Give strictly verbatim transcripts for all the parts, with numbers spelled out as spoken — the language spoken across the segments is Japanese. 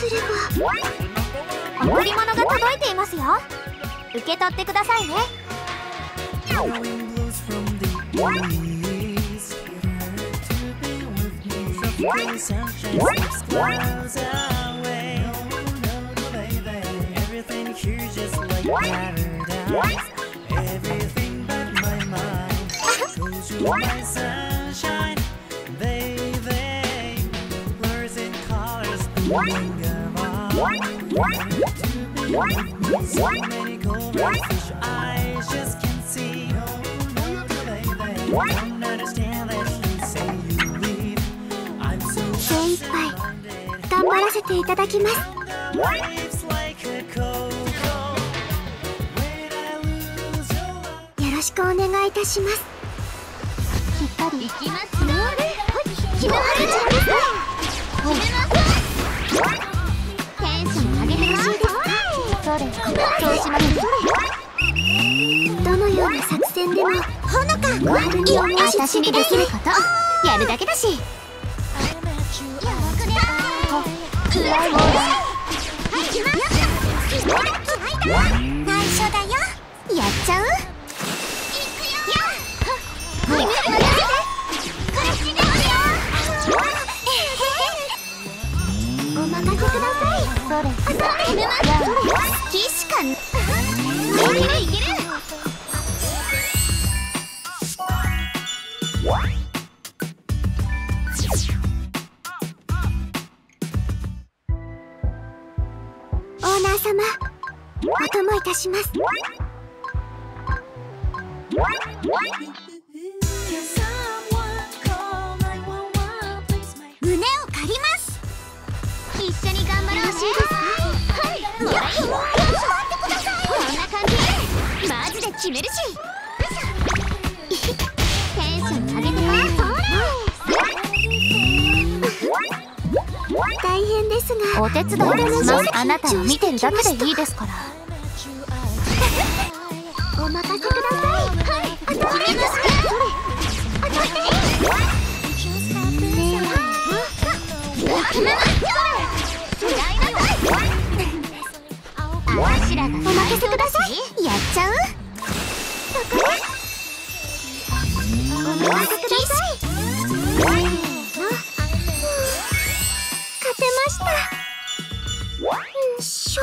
すれば。贈り物が届いていますよ。受け取ってくださいね。精一杯頑張らせていただきます。よろしくお願いいたします。しっかりいきますよ。決めます。決めます。テンション上げてほしいですか。それ、そうします。どのような作戦でもほのか小春にお申し付けできることやるだけだし。内緒だよ。やっちゃう。お任せください。それ、それ、好きしかん。いけるいける。オーナー様、お供いたします。胸を借ります。一緒に頑張ろうね。はい、待ってください。こんな感じマジで決めるし。テンション上げてます。大変ですがお手伝いします。あなたは見てるだけでいいですから。お任せください。はい、決めます。お任せください。やっちゃう。お任せください。勝てました。よいしょ。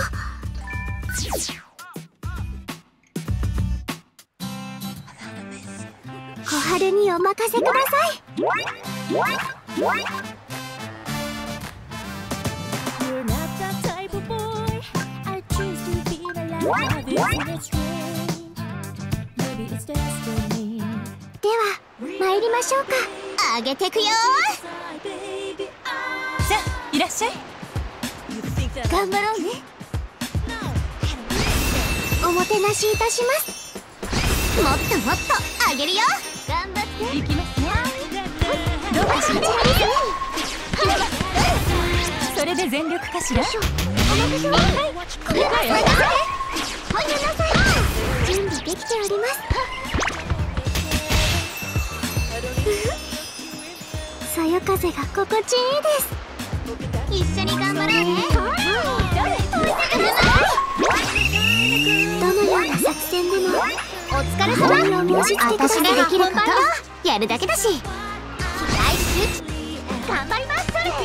小春にお任せください。では参りましょうか。あげてくよ。 さあいらっしゃい。 頑張ろうね。おもてなしいたします。もっともっとあげるよ。頑張って。いきますね。どうかしら。 それで全力かしら。 お任せを。はい、ごめんなさい。ごめんなさい。準備できております。そよ風が心地いいです。一緒に頑張ろうね。どのような作戦でもお疲れ様にお申し付けください。私でできることやるだけだし。気合い集中。頑張ります。それ。はい。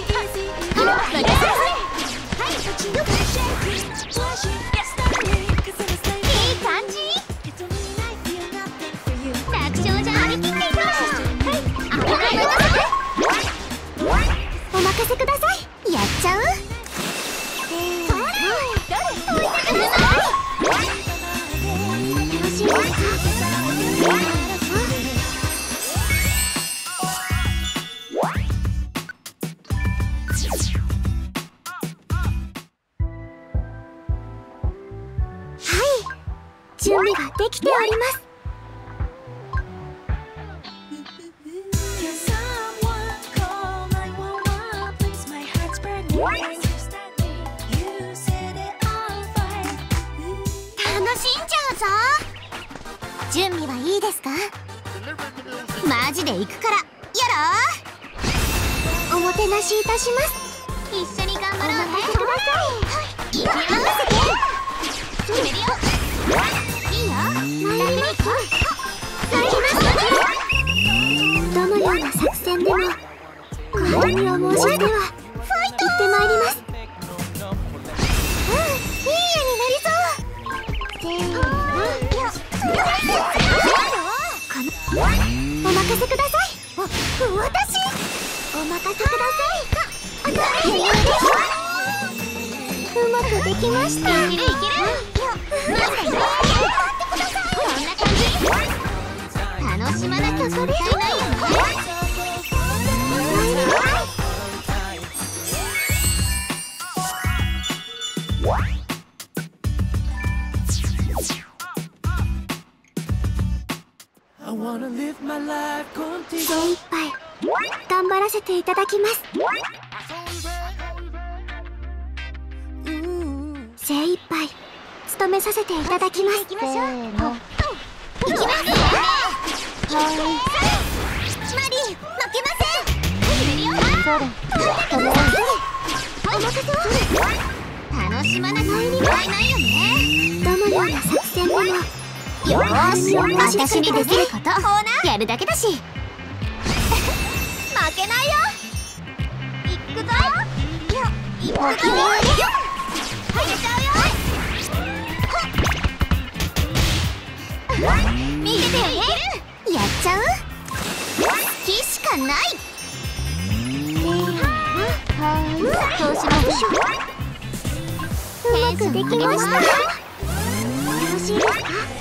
いい感じ。楽勝じゃ張り切っていこう。お任せください。やっちゃう。それ。どいてください。よろしいですか。準備ができております。楽しんじゃうぞ。準備はいいですか。マジで行くからやろう。おもてなしいたします。 一緒に頑張ろうね。ください。息合わせて決めるよ。いいよ、参ります。参ります。どのような作戦でもお励みを申し出では行ってまいります。うん、いい絵になりそう。せーの、お任せください。お、私お任せください。うまくできました。いけるいける。待ってよ。こんな感じ。楽しまなきゃそれないよね。精一杯頑張らせていただきます。精一杯務めさせていただきます。行きましょう。行きます。マリー、負けません。決めるよ。お任せを。楽しまなきゃいけないよね。どのような作戦でもよーし、私にできることやるだけだし。負けないよ。いくぞ。いくぞ。はげちゃうよ。見ててよね。やっちゃう。好きしかない。どうしましょう。うまくできました。よろしいですか。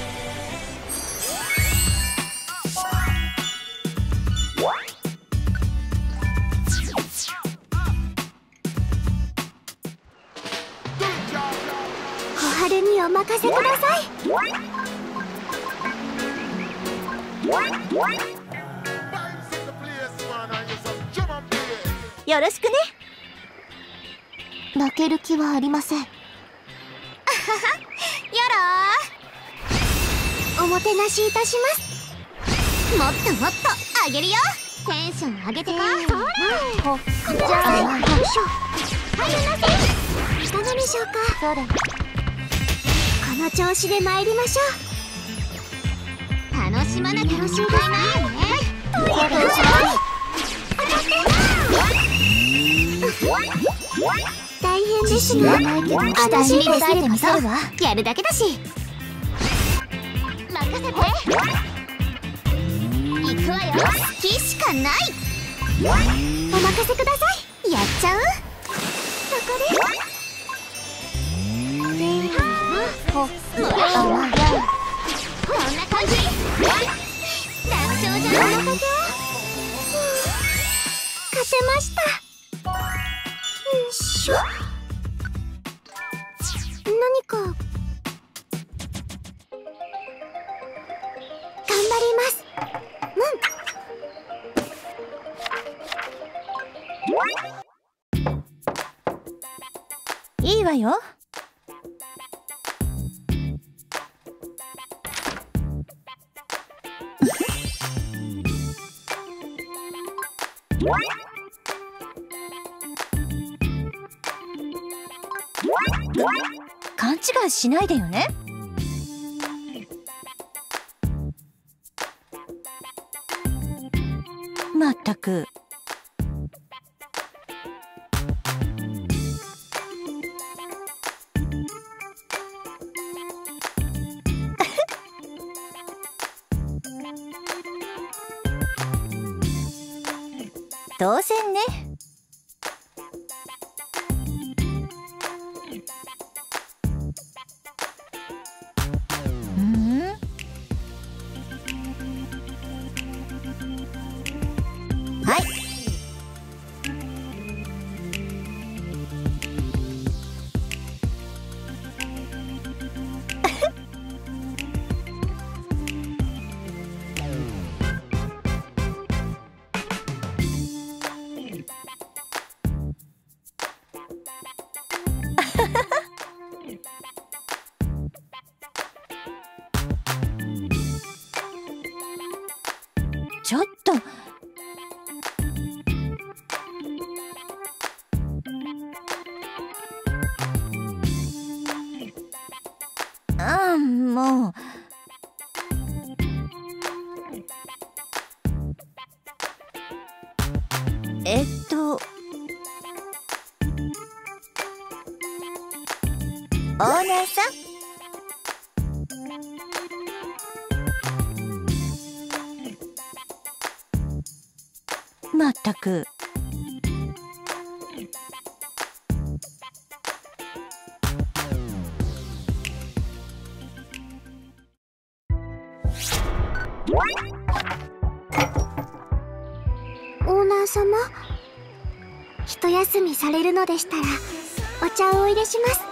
小春にお任せください。よろしくね。負ける気はありません。あはは、よろー。おもてなしいたします。もっともっとあげるよ。テンション上げてか。そら。じゃあ、よいしょ。はいなさい。いかがでしょうか。それ。この調子で参りましょう。楽しまなきゃ楽しみたいないよね。どうします。大変ですが、私にできることやるだけだし。任せて。行くわよ。好きしかない。お任せください。やっちゃう。そこで。こんな感じ。楽勝じゃない。勝てました。よいしょ。何か頑張ります。 うん。いいわよ。勘違いしないでよね。まったく。当然ね。 もう。えっとオーナーさん、まったく。 オーナー様、一休みされるのでしたらお茶をお入れします。